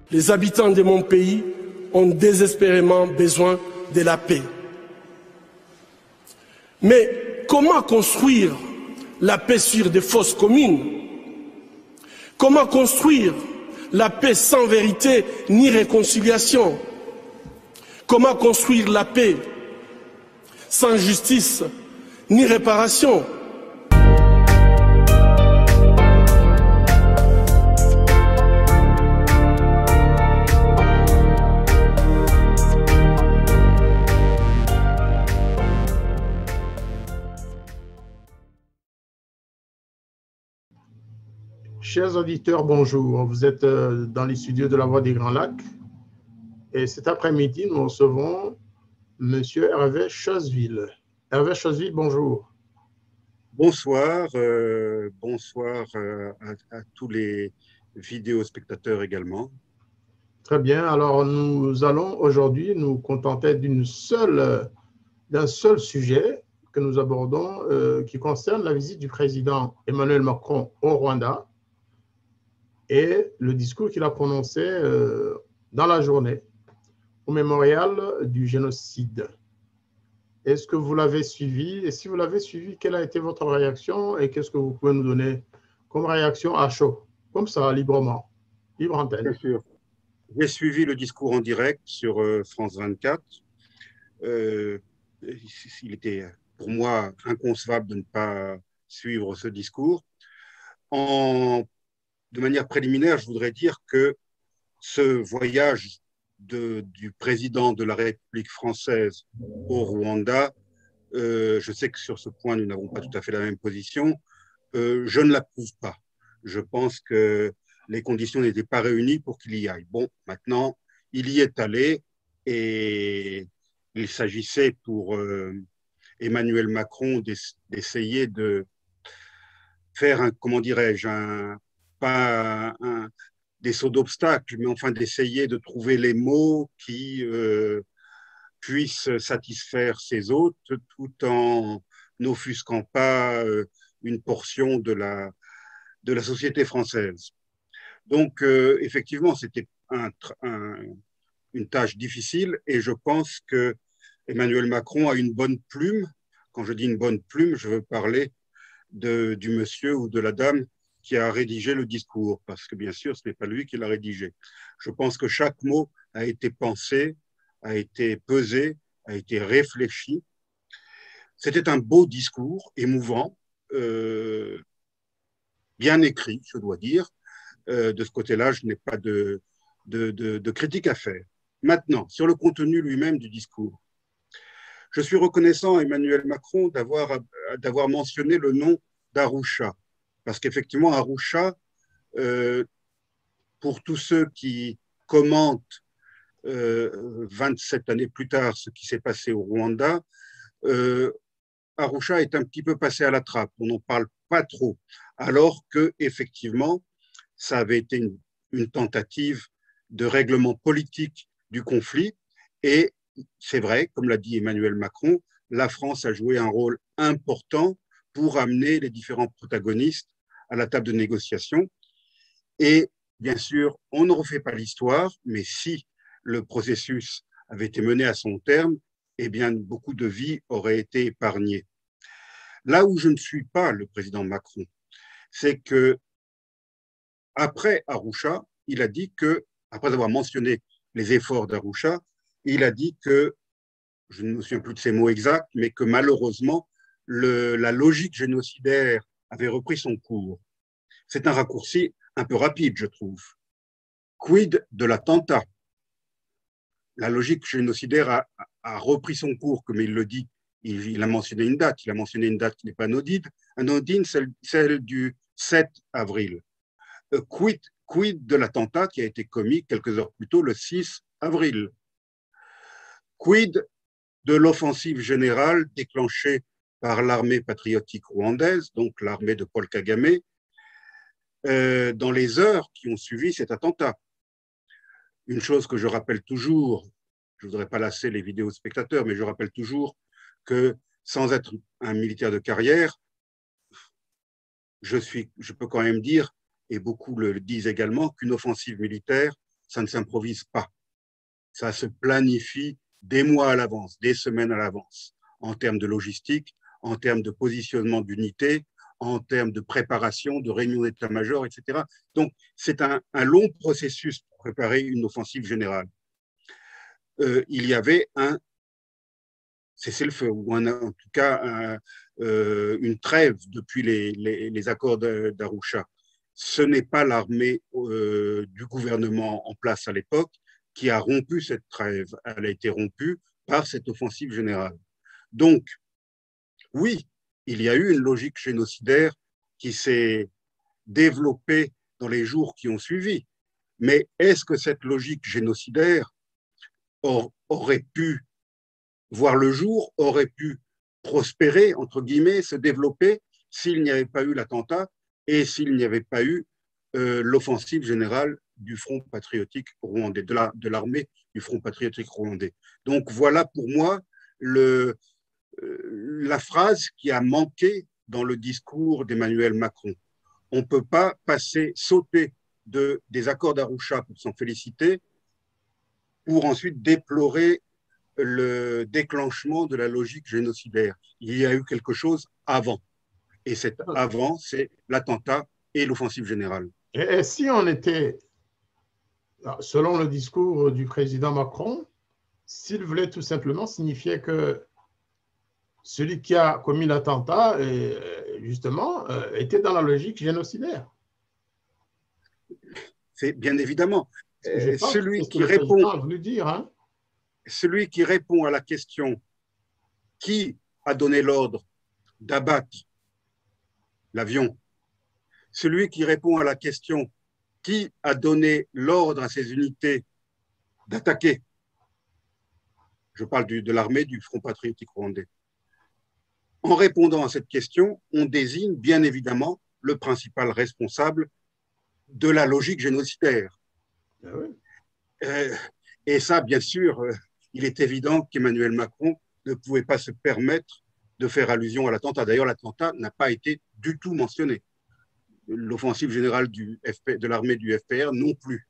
Les habitants de mon pays ont désespérément besoin de la paix. Mais comment construire la paix sur des fausses communes? Comment construire la paix sans vérité ni réconciliation? Comment construire la paix sans justice ni réparation? Chers auditeurs, bonjour. Vous êtes dans les studios de la Voix des Grands Lacs. Et cet après-midi, nous recevons M. Hervé Chosville. Hervé Chosville, bonjour. Bonsoir, bonsoir à tous les vidéospectateurs également. Très bien. Alors, nous allons aujourd'hui nous contenter d'un seul sujet que nous abordons qui concerne la visite du président Emmanuel Macron au Rwanda et le discours qu'il a prononcé dans la journée au mémorial du génocide. Est-ce que vous l'avez suivi? Et si vous l'avez suivi, quelle a été votre réaction et qu'est-ce que vous pouvez nous donner comme réaction à chaud, comme ça, librement, libre antenne? Bien sûr. J'ai suivi le discours en direct sur France 24. Il était pour moi inconcevable de ne pas suivre ce discours. De manière préliminaire, je voudrais dire que ce voyage du président de la République française au Rwanda, je sais que sur ce point, nous n'avons pas tout à fait la même position, je ne l'approuve pas. Je pense que les conditions n'étaient pas réunies pour qu'il y aille. Bon, maintenant, il y est allé et il s'agissait pour Emmanuel Macron d'essayer de faire comment dirais-je, pas des sauts d'obstacles, mais enfin d'essayer de trouver les mots qui puissent satisfaire ses hôtes tout en n'offusquant pas une portion de la société française. Donc, effectivement, c'était une tâche difficile et je pense que Emmanuel Macron a une bonne plume. Quand je dis une bonne plume, je veux parler du monsieur ou de la dame qui a rédigé le discours, parce que bien sûr, ce n'est pas lui qui l'a rédigé. Je pense que chaque mot a été pensé, a été pesé, a été réfléchi. C'était un beau discours, émouvant, bien écrit, je dois dire. De ce côté-là, je n'ai pas de critique à faire. Maintenant, sur le contenu lui-même du discours, je suis reconnaissant à Emmanuel Macron d'avoir mentionné le nom d'Arusha. Parce qu'effectivement, Arusha, pour tous ceux qui commentent 27 années plus tard ce qui s'est passé au Rwanda, Arusha est un petit peu passé à la trappe. On n'en parle pas trop. Alors qu'effectivement, ça avait été une tentative de règlement politique du conflit. Et c'est vrai, comme l'a dit Emmanuel Macron, la France a joué un rôle important pour amener les différents protagonistes à la table de négociation. Et bien sûr, on ne refait pas l'histoire, mais si le processus avait été mené à son terme, eh bien, beaucoup de vies auraient été épargnées. Là où je ne suis pas le président Macron, c'est que après Arusha, il a dit que, après avoir mentionné les efforts d'Arusha, il a dit que, je ne me souviens plus de ces mots exacts, mais que malheureusement, la logique génocidaire avait repris son cours. C'est un raccourci un peu rapide, je trouve. Quid de l'attentat? La logique génocidaire a repris son cours, comme il le dit. Il a mentionné une date. Il a mentionné une date qui n'est pas anodine, celle du 7 avril. Quid de l'attentat qui a été commis quelques heures plus tôt, le 6 avril? Quid de l'offensive générale déclenchée par l'armée patriotique rwandaise, donc l'armée de Paul Kagame, dans les heures qui ont suivi cet attentat? Une chose que je rappelle toujours, je ne voudrais pas lasser les vidéospectateurs, mais je rappelle toujours que sans être un militaire de carrière, je peux quand même dire, et beaucoup le disent également, qu'une offensive militaire, ça ne s'improvise pas. Ça se planifie des mois à l'avance, des semaines à l'avance, en termes de logistique, en termes de positionnement d'unités, en termes de préparation, de réunion d'état-major, etc. Donc, c'est un long processus pour préparer une offensive générale. Il y avait un cessez-le-feu, ou en tout cas une trêve depuis les accords d'Arusha. Ce n'est pas l'armée du gouvernement en place à l'époque qui a rompu cette trêve. Elle a été rompue par cette offensive générale. Donc, oui, il y a eu une logique génocidaire qui s'est développée dans les jours qui ont suivi. Mais est-ce que cette logique génocidaire aurait pu voir le jour, aurait pu prospérer, entre guillemets, se développer s'il n'y avait pas eu l'attentat et s'il n'y avait pas eu l'offensive générale du Front patriotique rwandais, de l'armée du Front patriotique rwandais. Donc voilà pour moi la phrase qui a manqué dans le discours d'Emmanuel Macron. On ne peut pas sauter des accords d'Arusha pour s'en féliciter, pour ensuite déplorer le déclenchement de la logique génocidaire. Il y a eu quelque chose avant. Et cet avant, c'est l'attentat et l'offensive générale. Et si on était, selon le discours du président Macron, s'il voulait tout simplement signifier que celui qui a commis l'attentat, justement, était dans la logique génocidaire. C'est bien évidemment. Celui qui répond a voulu dire, hein? Celui qui répond à la question qui a donné l'ordre d'abattre l'avion, celui qui répond à la question qui a donné l'ordre à ses unités d'attaquer, je parle de l'armée du Front patriotique rwandais. En répondant à cette question, on désigne bien évidemment le principal responsable de la logique génocidaire. Ah oui. Et ça, bien sûr, il est évident qu'Emmanuel Macron ne pouvait pas se permettre de faire allusion à l'attentat. D'ailleurs, l'attentat n'a pas été du tout mentionné. L'offensive générale de l'armée du FPR non plus.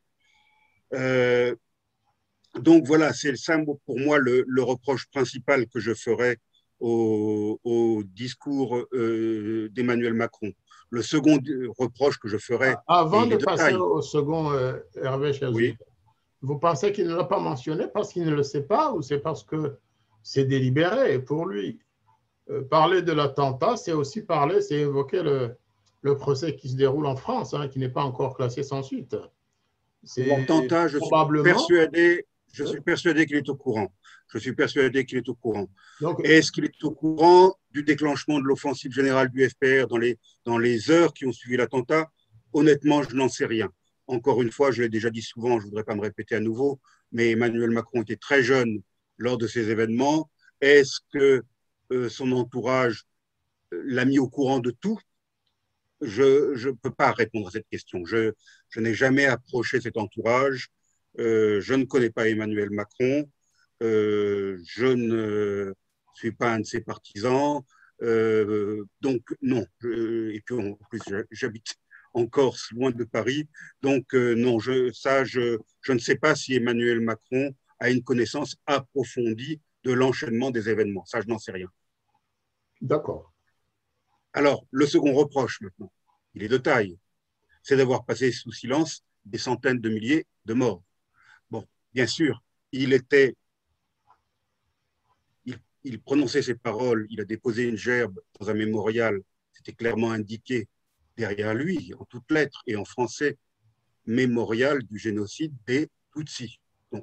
Donc voilà, c'est ça pour moi le reproche principal que je ferais au discours d'Emmanuel Macron. Le second reproche que je ferais… Avant de passer au second, Hervé Chazou, oui. Vous pensez qu'il ne l'a pas mentionné parce qu'il ne le sait pas ou c'est parce que c'est délibéré pour lui? Parler de l'attentat, c'est aussi parler, c'est évoquer le procès qui se déroule en France, hein, qui n'est pas encore classé sans suite. L'attentat, je suis persuadé qu'il est au courant. Je suis persuadé qu'il est au courant. Est-ce qu'il est au courant du déclenchement de l'offensive générale du FPR dans les heures qui ont suivi l'attentat? Honnêtement, je n'en sais rien. Encore une fois, je l'ai déjà dit souvent, je ne voudrais pas me répéter à nouveau, mais Emmanuel Macron était très jeune lors de ces événements. Est-ce que son entourage l'a mis au courant de tout? Je ne peux pas répondre à cette question. Je n'ai jamais approché cet entourage. Je ne connais pas Emmanuel Macron. Je ne suis pas un de ses partisans. Donc, non. Et puis, en plus, j'habite en Corse, loin de Paris. Donc, non, je ne sais pas si Emmanuel Macron a une connaissance approfondie de l'enchaînement des événements. Ça, je n'en sais rien. D'accord. Alors, le second reproche maintenant, il est de taille, c'est d'avoir passé sous silence des centaines de milliers de morts. Bon, bien sûr, il prononçait ces paroles, il a déposé une gerbe dans un mémorial, c'était clairement indiqué derrière lui, en toutes lettres et en français, mémorial du génocide des Tutsis. Donc,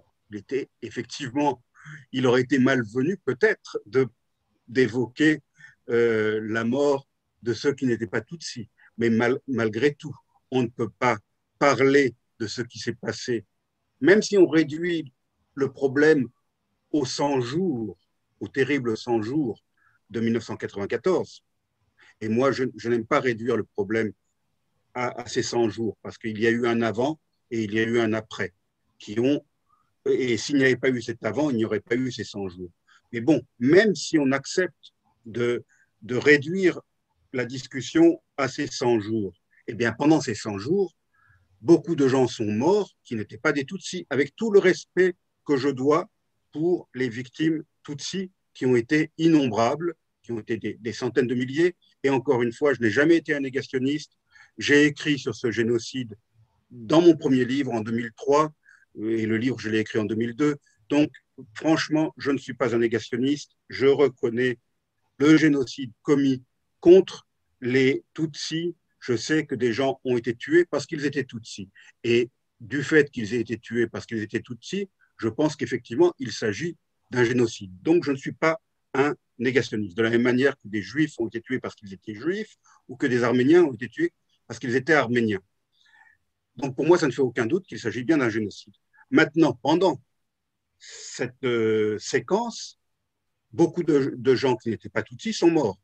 il aurait été malvenu peut-être d'évoquer la mort de ceux qui n'étaient pas Tutsis. Mais malgré tout, on ne peut pas parler de ce qui s'est passé, même si on réduit le problème aux 100 jours, aux terribles 100 jours de 1994. Et moi, je n'aime pas réduire le problème à ces 100 jours, parce qu'il y a eu un avant et il y a eu un après, et s'il n'y avait pas eu cet avant, il n'y aurait pas eu ces 100 jours. Mais bon, même si on accepte de réduire la discussion à ces 100 jours, eh bien, pendant ces 100 jours, beaucoup de gens sont morts qui n'étaient pas des Tutsis, avec tout le respect que je dois pour les victimes Tutsis qui ont été innombrables, qui ont été des centaines de milliers. Et encore une fois, je n'ai jamais été un négationniste. J'ai écrit sur ce génocide dans mon premier livre en 2003, et le livre, je l'ai écrit en 2002. Donc, franchement, je ne suis pas un négationniste. Je reconnais le génocide commis contre les Tutsis. Je sais que des gens ont été tués parce qu'ils étaient Tutsis. Et du fait qu'ils aient été tués parce qu'ils étaient Tutsis, je pense qu'effectivement, il s'agit d'un génocide. Donc, je ne suis pas un négationniste. De la même manière que des Juifs ont été tués parce qu'ils étaient Juifs ou que des Arméniens ont été tués parce qu'ils étaient Arméniens. Donc, pour moi, ça ne fait aucun doute qu'il s'agit bien d'un génocide. Maintenant, pendant cette séquence, beaucoup de gens qui n'étaient pas Tutsis sont morts,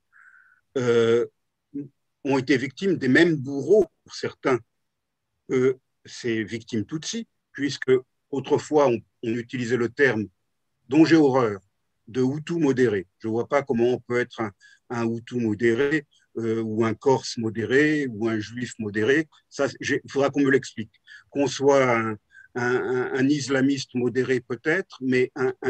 ont été victimes des mêmes bourreaux, pour certains, ces victimes Tutsis, puisque autrefois, on utilisait le terme dont j'ai horreur, de Hutu modéré. Je ne vois pas comment on peut être un Hutu modéré ou un Corse modéré ou un Juif modéré. Il faudra qu'on me l'explique. Qu'on soit un islamiste modéré peut-être, mais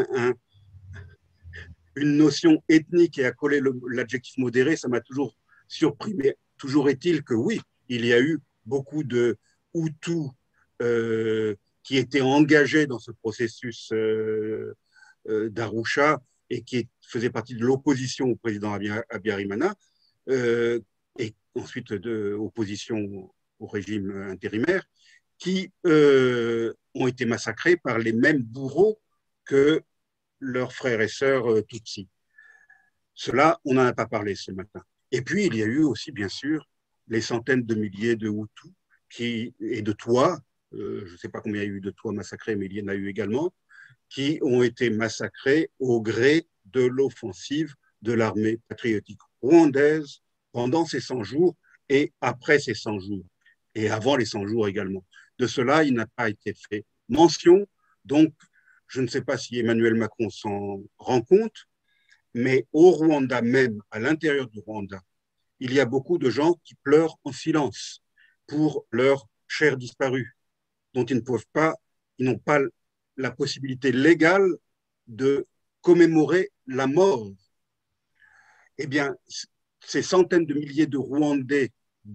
une notion ethnique et à coller l'adjectif modéré, ça m'a toujours surpris. Mais toujours est-il que oui, il y a eu beaucoup de Hutus qui étaient engagés dans ce processus d'Arusha et qui faisait partie de l'opposition au président Abiyarimana et ensuite de opposition au régime intérimaire, qui ont été massacrés par les mêmes bourreaux que leurs frères et sœurs Tutsis. Cela, on n'en a pas parlé ce matin. Et puis, il y a eu aussi, bien sûr, les centaines de milliers de Hutus et de Tois, je ne sais pas combien il y a eu de Tois massacrés, mais il y en a eu également, qui ont été massacrés au gré de l'offensive de l'armée patriotique rwandaise pendant ces 100 jours et après ces 100 jours, et avant les 100 jours également. De cela, il n'a pas été fait mention. Donc, je ne sais pas si Emmanuel Macron s'en rend compte, mais au Rwanda même, à l'intérieur du Rwanda, il y a beaucoup de gens qui pleurent en silence pour leurs chers disparus, dont ils n'ont pas la possibilité légale de commémorer la mort. Eh bien, ces centaines de milliers de Rwandais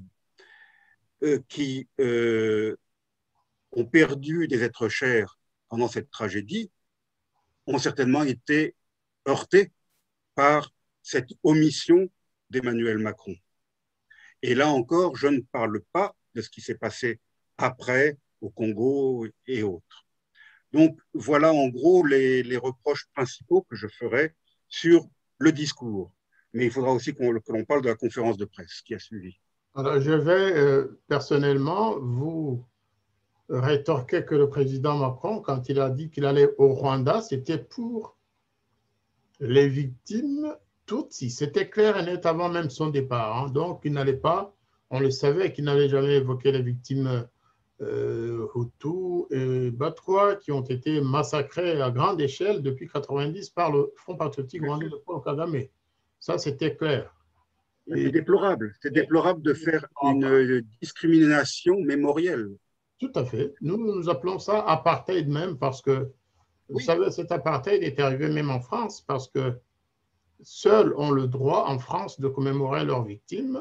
qui ont perdu des êtres chers pendant cette tragédie ont certainement été heurtés par cette omission d'Emmanuel Macron. Et là encore, je ne parle pas de ce qui s'est passé après au Congo et autres. Donc, voilà en gros les reproches principaux que je ferai sur le discours. Mais il faudra aussi que l'on parle de la conférence de presse qui a suivi. Alors, je vais personnellement vous rétorquer que le président Macron, quand il a dit qu'il allait au Rwanda, c'était pour les victimes Tutsis. C'était clair et net avant même son départ. Hein. Donc, il n'allait pas, on le savait, qu'il n'allait jamais évoquer les victimes Hutus et Batwa qui ont été massacrés à grande échelle depuis 1990 par le Front patriotique rwandais de Paul Kagame. Ça, c'était clair. C'est déplorable. C'est déplorable de faire une discrimination mémorielle. Tout à fait. Nous appelons ça apartheid même parce que, vous savez, cet apartheid est arrivé même en France parce que seuls ont le droit en France de commémorer leurs victimes,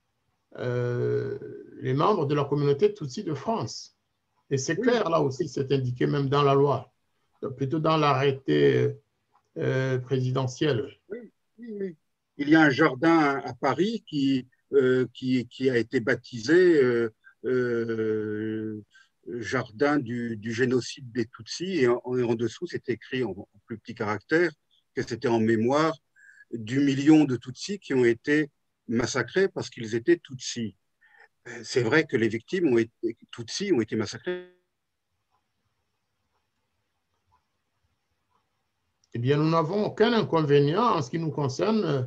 les membres de la communauté Tutsi de France. Et c'est clair, là aussi, c'est indiqué même dans la loi, plutôt dans l'arrêté présidentiel. Oui. Il y a un jardin à Paris qui a été baptisé jardin du génocide des Tutsis, et en dessous, c'est écrit en plus petits caractères que c'était en mémoire du million de Tutsis qui ont été massacrés parce qu'ils étaient Tutsis. C'est vrai que les victimes Tutsis ont été massacrées. Eh bien, nous n'avons aucun inconvénient en ce qui nous concerne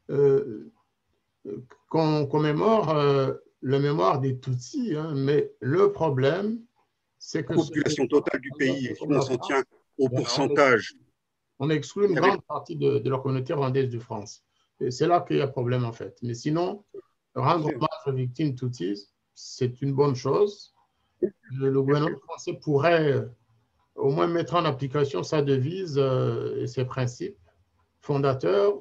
qu'on commémore la mémoire des Tutsis, hein, mais le problème, c'est que... La population totale du pays, si on s'en tient au pourcentage... On exclut une grande partie de la communauté rwandaise de France. Et c'est là qu'il y a problème, en fait. Mais sinon, rendre hommage aux victimes Tutsis, c'est une bonne chose. le gouvernement français pourrait au moins mettre en application sa devise et ses principes fondateurs: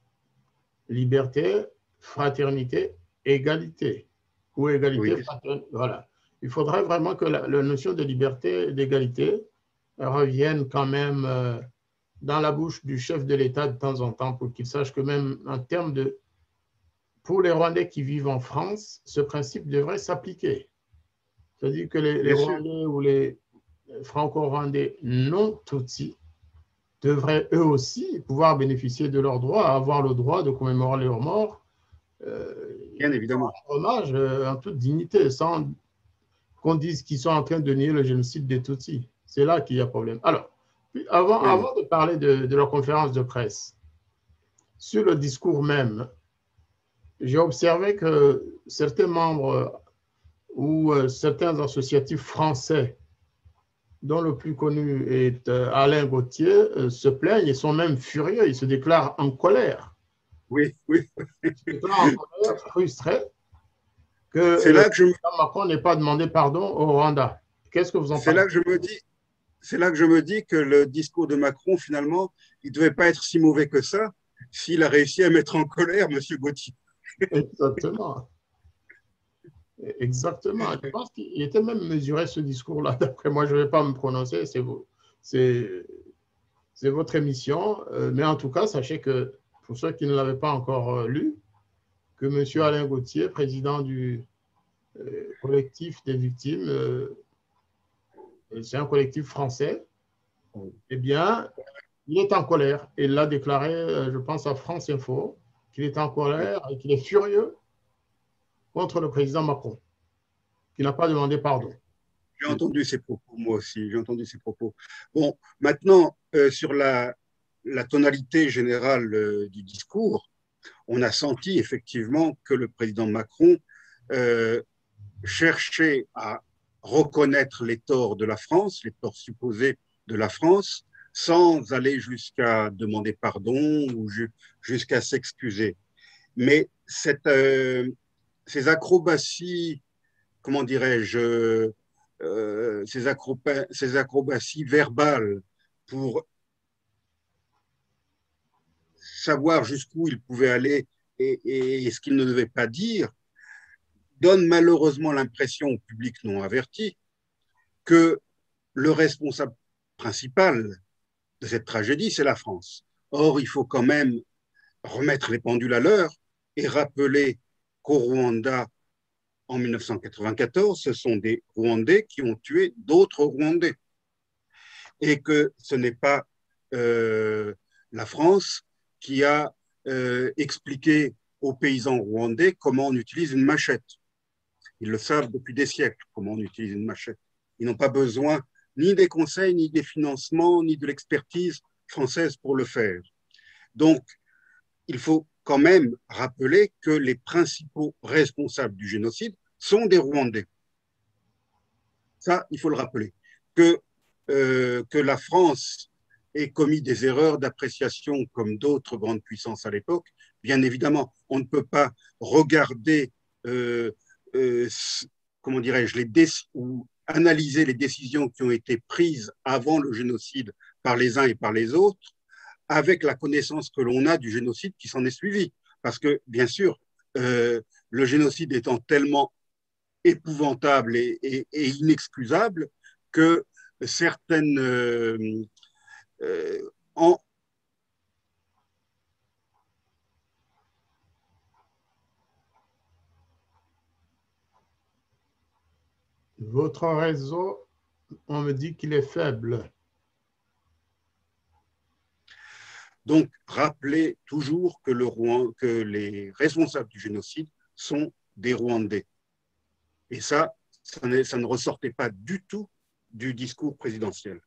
liberté, fraternité, égalité. Ou égalité, Oui, fraternité. Voilà. Il faudrait vraiment que la notion de liberté et d'égalité revienne quand même dans la bouche du chef de l'État de temps en temps pour qu'il sache que même en termes de... Pour les Rwandais qui vivent en France, ce principe devrait s'appliquer. C'est-à-dire que les bien sûr. Rwandais ou les Franco-Rwandais non Tutsis devraient eux aussi pouvoir bénéficier de leurs droits, avoir le droit de commémorer leurs morts, Bien évidemment. hommage en toute dignité, sans qu'on dise qu'ils sont en train de nier le génocide des Tutsis. C'est là qu'il y a problème. Alors, Bien. avant de parler de la conférence de presse, sur le discours même, j'ai observé que certains membres ou certains associatifs français, dont le plus connu est Alain Gauthier, se plaignent et sont même furieux. Ils se déclarent en colère. Oui, oui. Ils se déclarent en colère, frustrés que C'est le là que je, président Macron n'ait pas demandé pardon au Rwanda. Qu'est-ce que vous en c'est pensez? là que je me dis, c'est là que je me dis que le discours de Macron, finalement, il ne devait pas être si mauvais que ça s'il a réussi à mettre en colère M. Gauthier. Exactement. Exactement. Je pense qu'il était même mesuré ce discours-là. D'après moi, je ne vais pas me prononcer, c'est votre émission. Mais en tout cas, sachez que pour ceux qui ne l'avaient pas encore lu, que M. Alain Gauthier, président du collectif des victimes, c'est un collectif français, eh bien, il est en colère. Il l'a déclaré, je pense, à France Info, qu'il est en colère et qu'il est furieux contre le président Macron, qui n'a pas demandé pardon. J'ai entendu ces propos, moi aussi, j'ai entendu ces propos. Bon, maintenant, sur la tonalité générale du discours, on a senti effectivement que le président Macron euh, cherchait à reconnaître les torts de la France, les torts supposés de la France, sans aller jusqu'à demander pardon ou jusqu'à s'excuser. Mais ces acrobaties, comment dirais-je, ces acrobaties verbales pour savoir jusqu'où il pouvait aller et ce qu'il ne devait pas dire, donne malheureusement l'impression au public non averti que le responsable principal de cette tragédie, c'est la France. Or, il faut quand même remettre les pendules à l'heure et rappeler qu'au Rwanda, en 1994, ce sont des Rwandais qui ont tué d'autres Rwandais et que ce n'est pas la France qui a expliqué aux paysans rwandais comment on utilise une machette. Ils le savent depuis des siècles, comment on utilise une machette. Ils n'ont pas besoin ni des conseils, ni des financements, ni de l'expertise française pour le faire. Donc, il faut quand même rappeler que les principaux responsables du génocide sont des Rwandais. Ça, il faut le rappeler. Que la France ait commis des erreurs d'appréciation comme d'autres grandes puissances à l'époque, bien évidemment, on ne peut pas regarder comment dirais-je, ou analyser les décisions qui ont été prises avant le génocide par les uns et par les autres, avec la connaissance que l'on a du génocide qui s'en est suivi. Parce que, bien sûr, le génocide étant tellement épouvantable et inexcusable que certaines en, Votre réseau, on me dit qu'il est faible. donc rappeler toujours que que les responsables du génocide sont des Rwandais. Et ça ne ressortait pas du tout du discours présidentiel.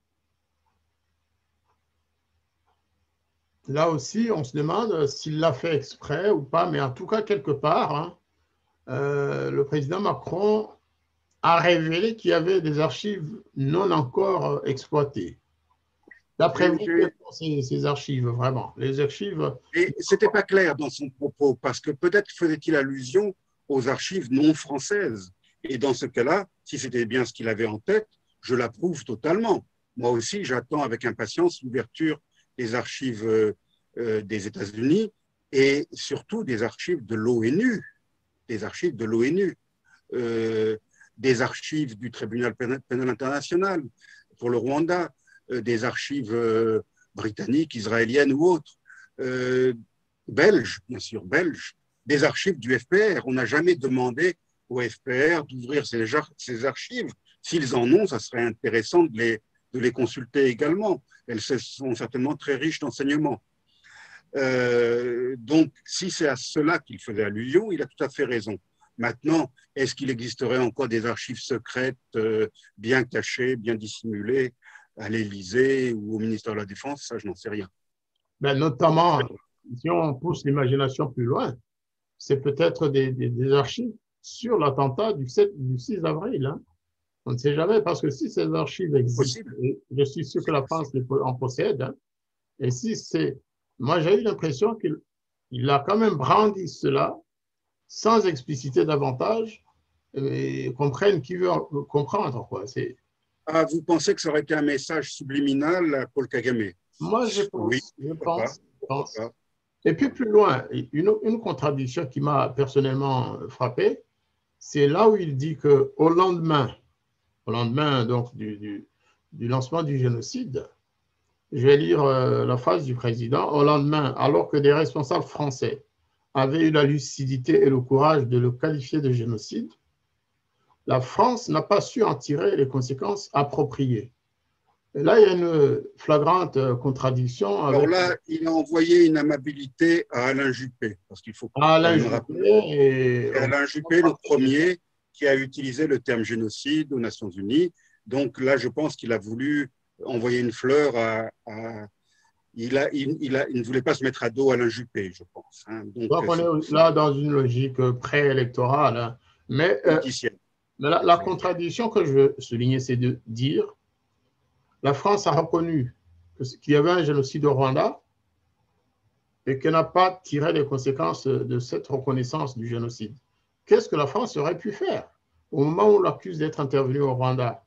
Là aussi, on se demande s'il l'a fait exprès ou pas, mais en tout cas, quelque part, hein, le président Macron a révélé qu'il y avait des archives non encore exploitées. D'après vous, quelles sont ces archives, vraiment? Les archives... Et ce n'était pas clair dans son propos, parce que peut-être faisait-il allusion aux archives non françaises. Et dans ce cas-là, si c'était bien ce qu'il avait en tête, je l'approuve totalement. Moi aussi, j'attends avec impatience l'ouverture des archives des États-Unis et surtout des archives de l'ONU, des archives de l'ONU, des archives du tribunal pénal international pour le Rwanda, des archives britanniques, israéliennes ou autres, belges, bien sûr, belges, des archives du FPR. On n'a jamais demandé au FPR d'ouvrir ces archives. S'ils en ont, ça serait intéressant de les consulter également. Elles sont certainement très riches d'enseignements. Donc, si c'est à cela qu'il faisait allusion, il a tout à fait raison. Maintenant, est-ce qu'il existerait encore des archives secrètes bien cachées, bien dissimulées à l'Élysée ou au ministère de la Défense? Ça, je n'en sais rien. Ben, notamment, si on pousse l'imagination plus loin, c'est peut-être des archives sur l'attentat du 6 avril. Hein. On ne sait jamais, parce que si ces archives existent, je suis sûr que la France en possède, hein, et si c'est... Moi, j'ai eu l'impression qu'il a quand même brandi cela sans expliciter davantage et comprenne qui veut comprendre. Quoi. Ah, vous pensez que ça aurait été un message subliminal à Paul Kagame? Moi, je pense. Oui, Je pense. Et puis plus loin, une contradiction qui m'a personnellement frappé, c'est là où il dit qu'au lendemain donc, du lancement du génocide, je vais lire la phrase du président, au lendemain, alors que des responsables français avaient eu la lucidité et le courage de le qualifier de génocide, la France n'a pas su en tirer les conséquences appropriées. Et là, il y a une flagrante contradiction. Alors là, il a envoyé une amabilité à Alain Juppé, parce qu'il faut Alain Juppé, Alain Juppé, le premier qui a utilisé le terme génocide aux Nations Unies. Donc là, je pense qu'il a voulu envoyer une fleur il ne voulait pas se mettre à dos Alain Juppé, je pense. Hein. Donc on est là dans une logique préélectorale. Hein. Mais la contradiction que je veux souligner, c'est de dire la France a reconnu qu'il y avait un génocide au Rwanda et qu'elle n'a pas tiré les conséquences de cette reconnaissance du génocide. Qu'est-ce que la France aurait pu faire au moment où on l'accuse d'être intervenu au Rwanda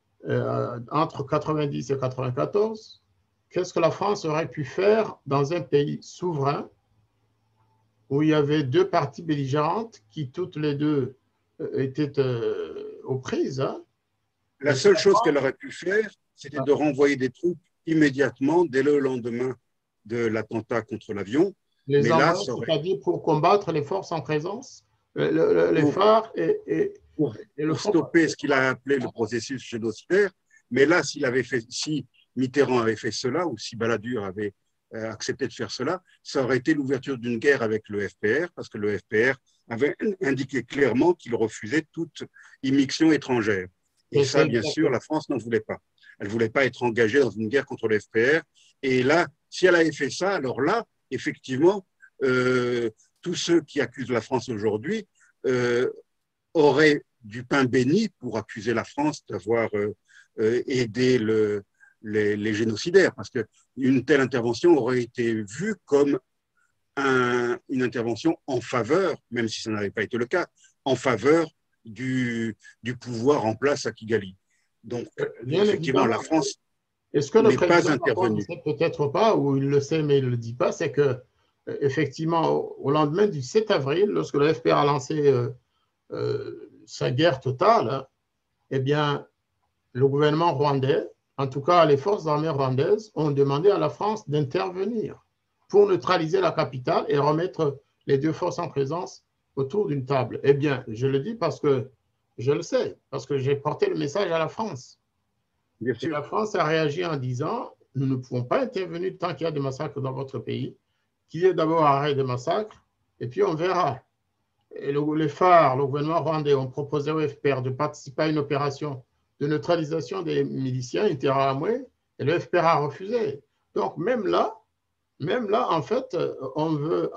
entre 90 et 94? Qu'est-ce que la France aurait pu faire dans un pays souverain où il y avait deux parties belligérantes qui toutes les deux étaient aux prises? Hein? La seule chose qu'elle aurait pu faire, c'était de renvoyer des troupes immédiatement dès le lendemain de l'attentat contre l'avion. Les envoyer, c'est-à-dire pour combattre les forces en présence, les phares et pour stopper ce qu'il a appelé le processus génocidaire. Mais là, si Mitterrand avait fait cela, ou si Balladur avait accepté de faire cela, ça aurait été l'ouverture d'une guerre avec le FPR, parce que le FPR avait indiqué clairement qu'il refusait toute immixtion étrangère. Et ça, bien sûr, la France n'en voulait pas. Elle ne voulait pas être engagée dans une guerre contre le FPR. Et là, si elle avait fait ça, alors là, effectivement, tous ceux qui accusent la France aujourd'hui auraient du pain béni pour accuser la France d'avoir aidé les génocidaires, parce qu'une telle intervention aurait été vue comme une intervention en faveur, même si ça n'avait pas été le cas, en faveur du pouvoir en place à Kigali. Donc, effectivement, la France n'est pas intervenue. Peut-être pas, ou il le sait, mais il ne le dit pas, c'est que, effectivement, au lendemain du 7 avril, lorsque le FPR a lancé sa guerre totale, hein, eh bien, le gouvernement rwandais, en tout cas les forces armées rwandaises, ont demandé à la France d'intervenir pour neutraliser la capitale et remettre les deux forces en présence autour d'une table. Eh bien, je le dis parce que je le sais, parce que j'ai porté le message à la France. Bien sûr. Et la France a réagi en disant, nous ne pouvons pas intervenir tant qu'il y a des massacres dans votre pays, qu'il y ait d'abord arrêt des massacres, et puis on verra. Et les phares, le gouvernement rwandais, ont proposé au FPR de participer à une opération de neutralisation des miliciens Interahamwe, et le FPR a refusé. Donc même là, en fait, on veut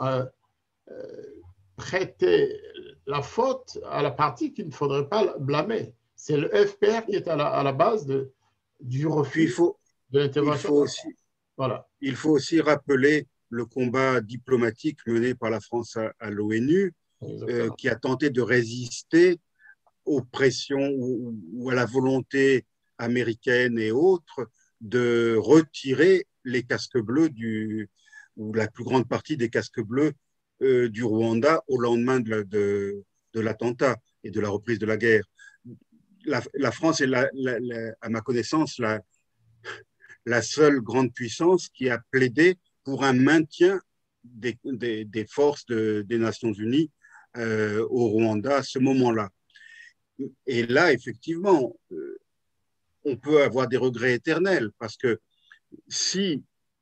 prêter la faute à la partie qu'il ne faudrait pas blâmer. C'est le FPR qui est à la base du refus de l'intervention. Il faut aussi rappeler le combat diplomatique mené par la France à l'ONU, qui a tenté de résister aux pressions ou à la volonté américaine et autres de retirer les casques bleus ou la plus grande partie des casques bleus du Rwanda au lendemain de l'attentat et de la reprise de la guerre. La France est, à ma connaissance, la seule grande puissance qui a plaidé pour un maintien des forces des Nations Unies au Rwanda à ce moment-là. Et là, effectivement, on peut avoir des regrets éternels parce que si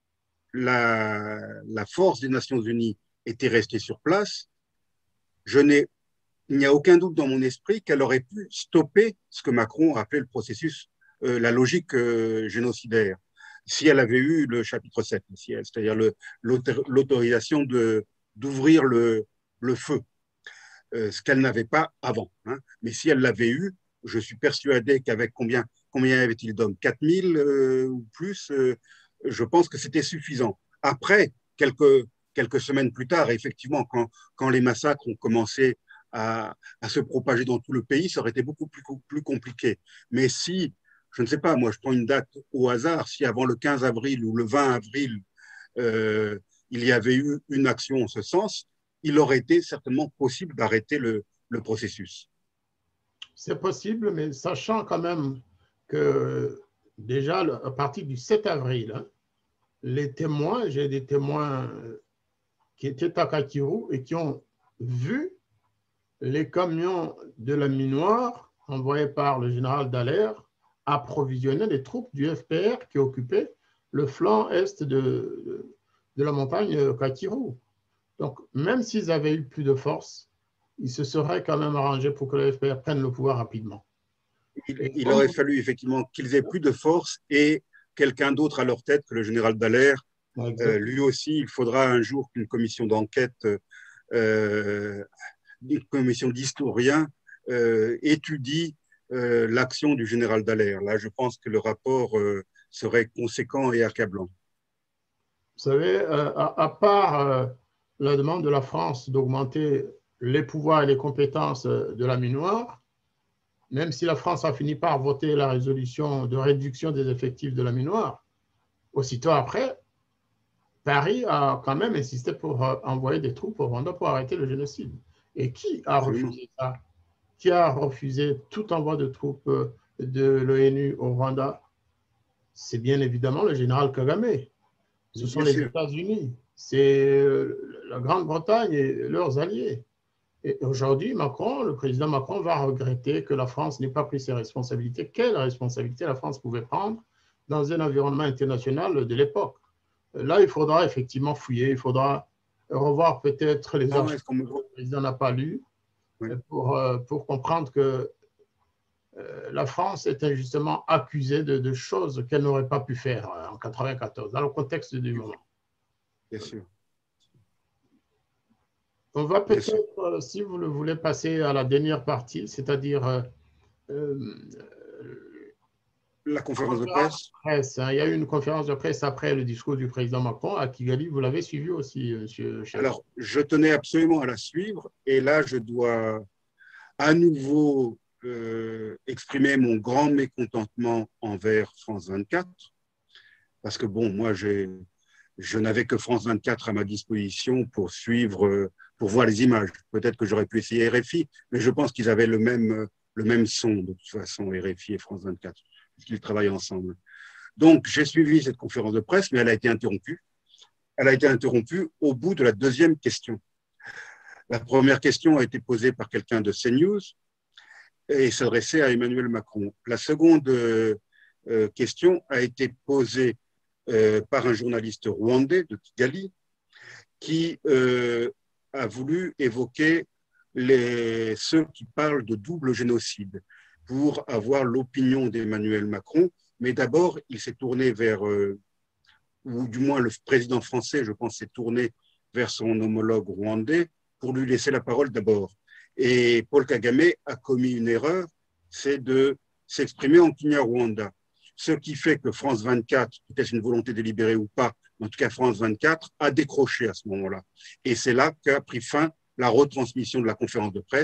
la force des Nations Unies était restée sur place, il n'y a aucun doute dans mon esprit qu'elle aurait pu stopper ce que Macron a appelé le processus, la logique génocidaire, si elle avait eu le chapitre 7, c'est-à-dire l'autorisation d'ouvrir le feu, ce qu'elle n'avait pas avant. Hein. Mais si elle l'avait eu, je suis persuadé qu'avec combien avait-il d'hommes, 4000 ou plus, je pense que c'était suffisant. Après, quelques semaines plus tard, effectivement, quand les massacres ont commencé à se propager dans tout le pays, ça aurait été beaucoup plus compliqué. Mais si, je ne sais pas, moi je prends une date au hasard, si avant le 15 avril ou le 20 avril, il y avait eu une action en ce sens, il aurait été certainement possible d'arrêter le processus. C'est possible, mais sachant quand même que déjà à partir du 7 avril, hein, les témoins, j'ai des témoins qui étaient à Kakiru et qui ont vu les camions de la minoire envoyés par le général Dallaire approvisionner les troupes du FPR qui occupaient le flanc est de la montagne Kakiru. Donc, même s'ils avaient eu plus de force, ils se seraient quand même arrangés pour que le FPR prenne le pouvoir rapidement. Il aurait fallu effectivement qu'ils aient plus de force et quelqu'un d'autre à leur tête que le général Dallaire. Lui aussi, il faudra un jour qu'une commission d'enquête, une commission d'historiens étudie l'action du général Dallaire. Là, je pense que le rapport serait conséquent et accablant. Vous savez, à part la demande de la France d'augmenter les pouvoirs et les compétences de la minoire, même si la France a fini par voter la résolution de réduction des effectifs de la minoire, aussitôt après, Paris a quand même insisté pour envoyer des troupes au Rwanda pour arrêter le génocide. Et qui a refusé ça? Qui a refusé tout envoi de troupes de l'ONU au Rwanda? C'est bien évidemment le général Kagame. Ce sont les États-Unis, c'est la Grande-Bretagne et leurs alliés. Et aujourd'hui, le président Macron va regretter que la France n'ait pas pris ses responsabilités. Quelle responsabilité la France pouvait prendre dans un environnement international de l'époque? Là, il faudra effectivement fouiller, il faudra revoir peut-être les archives que le président n'a pas lues pour comprendre que la France est injustement accusée de choses qu'elle n'aurait pas pu faire en 1994, dans le contexte du moment. Bien sûr. On va peut-être, si vous le voulez, passer à la dernière partie, c'est-à-dire la conférence de presse. Il y a eu une conférence de presse après le discours du président Macron à Kigali. Vous l'avez suivi aussi, monsieur Chef? Alors, je tenais absolument à la suivre. Et là, je dois à nouveau exprimer mon grand mécontentement envers France 24. Parce que, bon, moi, je n'avais que France 24 à ma disposition pour suivre, pour voir les images. Peut-être que j'aurais pu essayer RFI, mais je pense qu'ils avaient le même son, de toute façon, RFI et France 24, puisqu'ils travaillent ensemble. Donc, j'ai suivi cette conférence de presse, mais elle a été interrompue. Elle a été interrompue au bout de la deuxième question. La première question a été posée par quelqu'un de CNews et s'adressait à Emmanuel Macron. La seconde question a été posée par un journaliste rwandais de Kigali qui a voulu évoquer ceux qui parlent de double génocide pour avoir l'opinion d'Emmanuel Macron. Mais d'abord, il s'est tourné vers, ou du moins le président français, je pense, s'est tourné vers son homologue rwandais pour lui laisser la parole d'abord. Et Paul Kagame a commis une erreur, c'est de s'exprimer en Kinyarwanda. Ce qui fait que France 24, peut-être une volonté délibérée ou pas, en tout cas France 24, a décroché à ce moment-là. Et c'est là qu'a pris fin la retransmission de la conférence de presse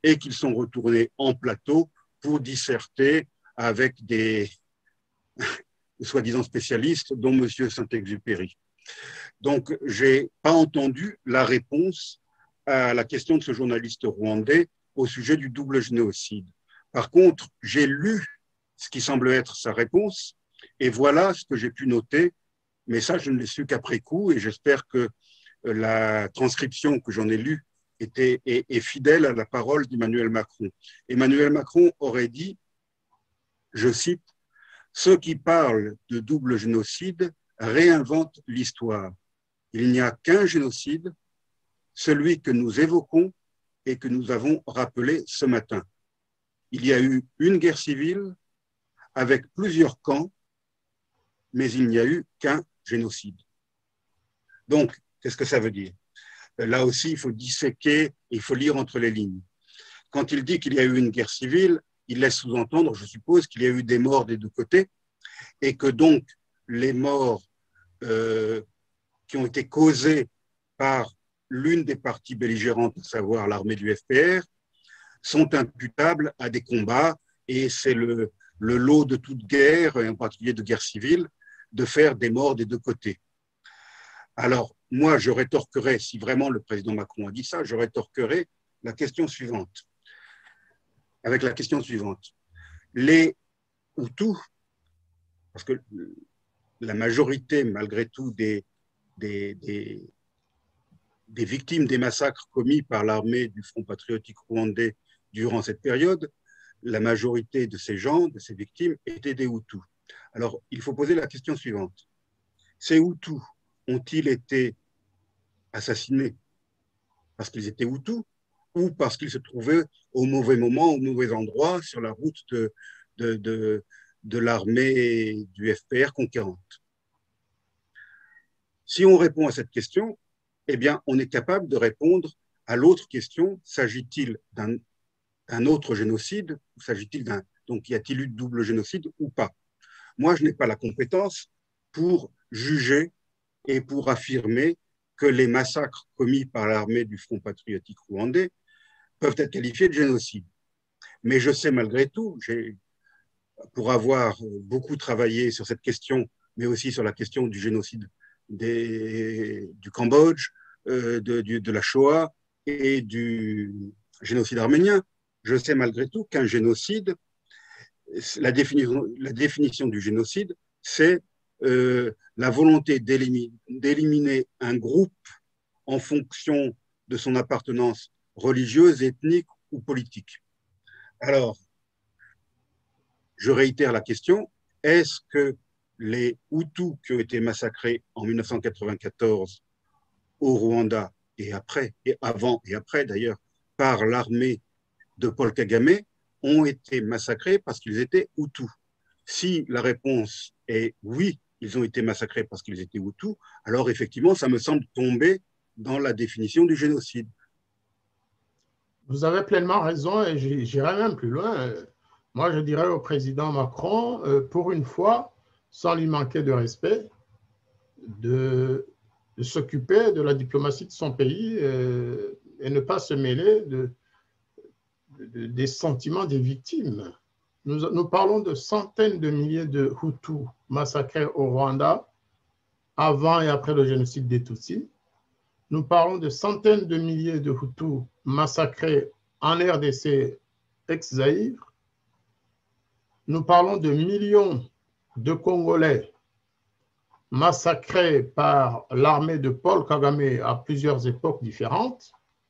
et qu'ils sont retournés en plateau pour disserter avec des soi-disant spécialistes, dont M. Saint-Exupéry. Donc, je n'ai pas entendu la réponse à la question de ce journaliste rwandais au sujet du double génocide. Par contre, j'ai lu ce qui semble être sa réponse, et voilà ce que j'ai pu noter, mais ça, je ne l'ai su qu'après coup, et j'espère que la transcription que j'en ai lue est fidèle à la parole d'Emmanuel Macron. Emmanuel Macron aurait dit, je cite, « Ceux qui parlent de double génocide réinventent l'histoire. Il n'y a qu'un génocide, celui que nous évoquons et que nous avons rappelé ce matin. Il y a eu une guerre civile avec plusieurs camps, mais il n'y a eu qu'un génocide. » Donc, qu'est-ce que ça veut dire? Là aussi, il faut disséquer, il faut lire entre les lignes. Quand il dit qu'il y a eu une guerre civile, il laisse sous-entendre, je suppose, qu'il y a eu des morts des deux côtés et que donc les morts qui ont été causées par l'une des parties belligérantes, à savoir l'armée du FPR, sont imputables à des combats, et c'est le lot de toute guerre, et en particulier de guerre civile, de faire des morts des deux côtés. Alors, moi, je rétorquerai, si vraiment le président Macron a dit ça, je rétorquerai la question suivante, avec la question suivante. Les Hutus, parce que la majorité, malgré tout, des victimes des massacres commis par l'armée du Front patriotique rwandais durant cette période, la majorité de ces gens, de ces victimes, étaient des Hutus. Alors, il faut poser la question suivante. Ces Hutus ont-ils été assassinés parce qu'ils étaient Hutus ou parce qu'ils se trouvaient au mauvais moment, au mauvais endroit, sur la route de l'armée du FPR conquérante? Si on répond à cette question, eh bien, on est capable de répondre à l'autre question, s'agit-il d'un autre génocide, ou s'agit-il donc y a-t-il eu double génocide ou pas? Moi, je n'ai pas la compétence pour juger et pour affirmer que les massacres commis par l'armée du Front patriotique rwandais peuvent être qualifiés de génocide. Mais je sais malgré tout, pour avoir beaucoup travaillé sur cette question, mais aussi sur la question du génocide du Cambodge, de la Shoah et du génocide arménien, je sais malgré tout qu'un génocide, la définition du génocide, c'est la volonté d'éliminer un groupe en fonction de son appartenance religieuse, ethnique ou politique. Alors, je réitère la question, est-ce que les Hutus qui ont été massacrés en 1994 au Rwanda et après, et avant et après d'ailleurs, par l'armée de Paul Kagame, ont été massacrés parce qu'ils étaient Hutus? Si la réponse est oui, ils ont été massacrés parce qu'ils étaient Hutus, alors effectivement, ça me semble tomber dans la définition du génocide. Vous avez pleinement raison et j'irai même plus loin. Moi, je dirais au président Macron, pour une fois, sans lui manquer de respect, de s'occuper de la diplomatie de son pays et ne pas se mêler des sentiments des victimes. Nous parlons de centaines de milliers de Hutus massacrés au Rwanda avant et après le génocide des Tutsis. Nous parlons de centaines de milliers de Hutus massacrés en RDC ex-Zaïre. Nous parlons de millions de Congolais massacrés par l'armée de Paul Kagame à plusieurs époques différentes.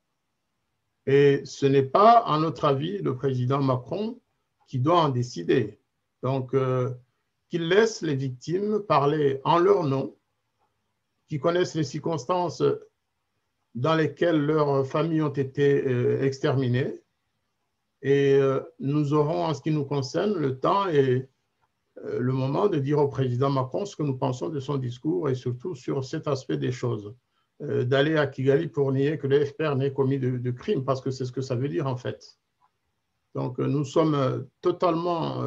Et ce n'est pas, à notre avis, le président Macron qui doit en décider. Donc, qu'il laisse les victimes parler en leur nom, qui connaissent les circonstances dans lesquelles leurs familles ont été exterminées. Et nous aurons, en ce qui nous concerne, le temps et le moment de dire au président Macron ce que nous pensons de son discours et surtout sur cet aspect des choses. D'aller à Kigali pour nier que le FPR n'ait commis de crime, parce que c'est ce que ça veut dire en fait. Donc nous sommes totalement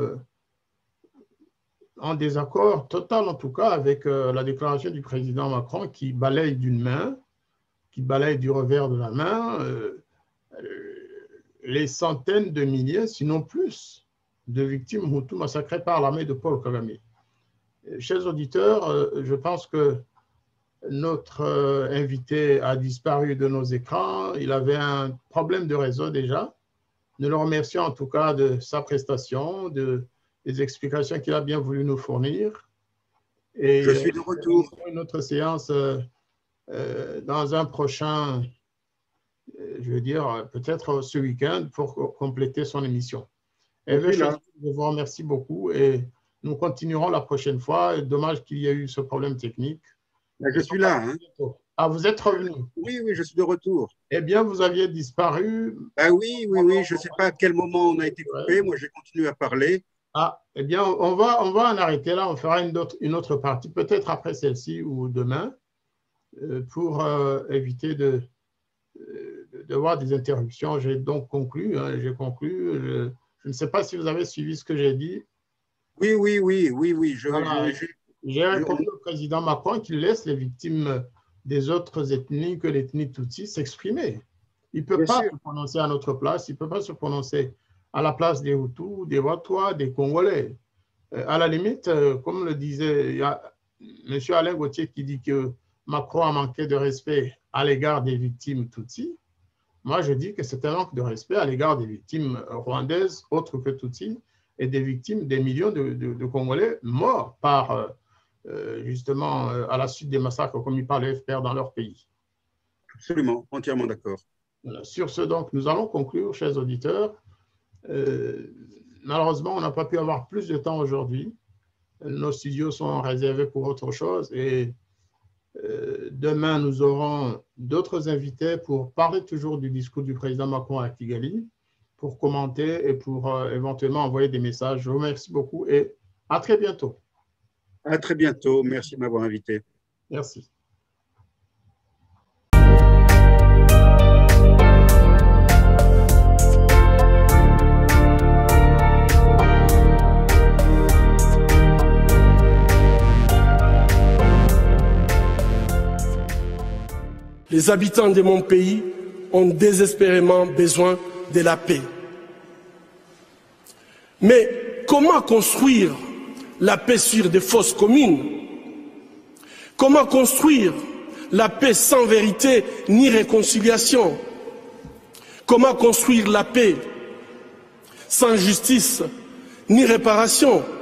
en désaccord, total en tout cas, avec la déclaration du président Macron qui balaye d'une main, qui balaye du revers de la main, les centaines de milliers, sinon plus, de victimes Hutus massacrées par l'armée de Paul Kagame. Chers auditeurs, je pense que notre invité a disparu de nos écrans. Il avait un problème de réseau déjà. Nous le remercions en tout cas de sa prestation, des explications qu'il a bien voulu nous fournir. Et je suis de retour. Une autre séance dans un prochain, je veux dire, peut-être ce week-end pour compléter son émission. Et je vous remercie beaucoup et nous continuerons la prochaine fois. Dommage qu'il y ait eu ce problème technique. Je suis là. Hein. Ah, vous êtes revenu? Oui, oui, je suis de retour. Eh bien, vous aviez disparu. Oui, je ne sais pas à quel moment on a été coupé. Moi, j'ai continué à parler. Ah, eh bien, on va en arrêter là. On fera une autre partie, peut-être après celle-ci ou demain, pour éviter de voir des interruptions. J'ai donc conclu. Hein, j'ai conclu. Je ne sais pas si vous avez suivi ce que j'ai dit. Oui. J'ai répondu au président Macron qu'il laisse les victimes des autres ethnies que l'ethnie Tutsi s'exprimer. Il ne peut pas se prononcer à notre place, il ne peut pas se prononcer à la place des Hutus, des Watois, des Congolais. À la limite, comme le disait, il y a M. Alain Gauthier qui dit que Macron a manqué de respect à l'égard des victimes Tutsi. Moi, je dis que c'est un manque de respect à l'égard des victimes rwandaises, autres que Tutsi, et des victimes, des millions de Congolais morts par, justement, à la suite des massacres commis par le FPR dans leur pays. Absolument, entièrement d'accord. Voilà. Sur ce, donc, nous allons conclure, chers auditeurs. Malheureusement, on n'a pas pu avoir plus de temps aujourd'hui. Nos studios sont réservés pour autre chose et demain, nous aurons d'autres invités pour parler toujours du discours du président Macron à Kigali, pour commenter et pour éventuellement envoyer des messages. Je vous remercie beaucoup et à très bientôt. À très bientôt. Merci de m'avoir invité. Merci. Les habitants de mon pays ont désespérément besoin de la paix. Mais comment construire la paix sur des fausses communes? Comment construire la paix sans vérité ni réconciliation? Comment construire la paix sans justice ni réparation?